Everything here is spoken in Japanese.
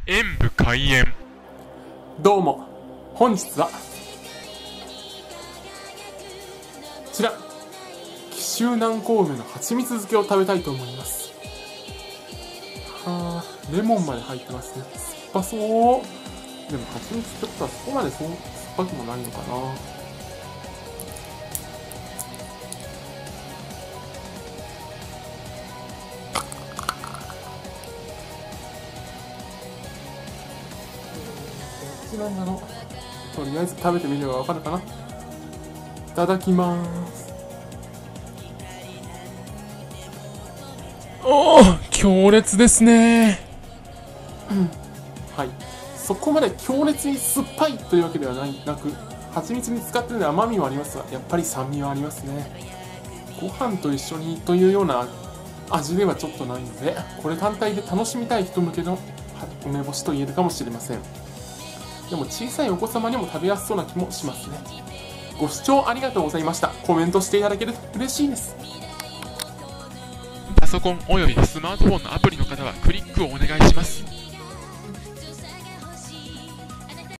演武開演。 どうも、本日はこちら紀州南高梅の蜂蜜漬けを食べたいと思います。レモンまで入ってますね。酸っぱそう。でも蜂蜜ってことはそこまで酸っぱくもないのかな。こちらのとりあえず食べてみればわかるかな。いただきます。 おお、強烈ですね。 はい、そこまで強烈に酸っぱいというわけではなく、蜂蜜に使っているので甘みはありますが、やっぱり酸味はありますね。ご飯と一緒にというような味ではちょっとないので、これ単体で楽しみたい人向けの梅干しと言えるかもしれません。でも小さいお子様にも食べやすそうな気もしますね。ご視聴ありがとうございました。コメントしていただけると嬉しいです。 パソコンおよびスマートフォンのアプリの方はクリックをお願いします。